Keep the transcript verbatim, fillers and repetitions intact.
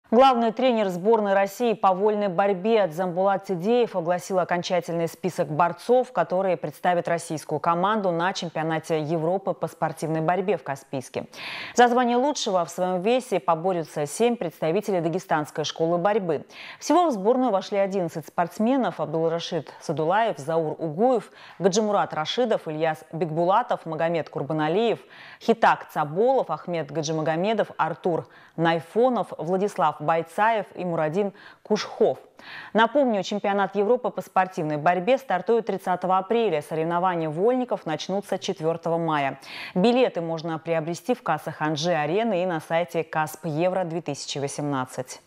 Главный тренер сборной России по вольной борьбе Дзамбулат Тидеев огласил окончательный список борцов, которые представят российскую команду на чемпионате Европы по спортивной борьбе в Каспийске. За звание лучшего в своем весе поборются семь представителей дагестанской школы борьбы. Всего в сборную вошли одиннадцать спортсменов: Абдулрашид Садулаев, Заур Угуев, Гаджимурат Рашидов, Ильяс Бекбулатов, Магомед Курбаналиев, Хитак Цаболов, Ахмед Гаджимагомедов, Артур Найфонов, Владислав Бойцаев и Мурадин Кушхов. Напомню, чемпионат Европы по спортивной борьбе стартует тридцатого апреля. Соревнования вольников начнутся четвёртого мая. Билеты можно приобрести в кассах Анжи Арены и на сайте Касп Евро две тысячи восемнадцать.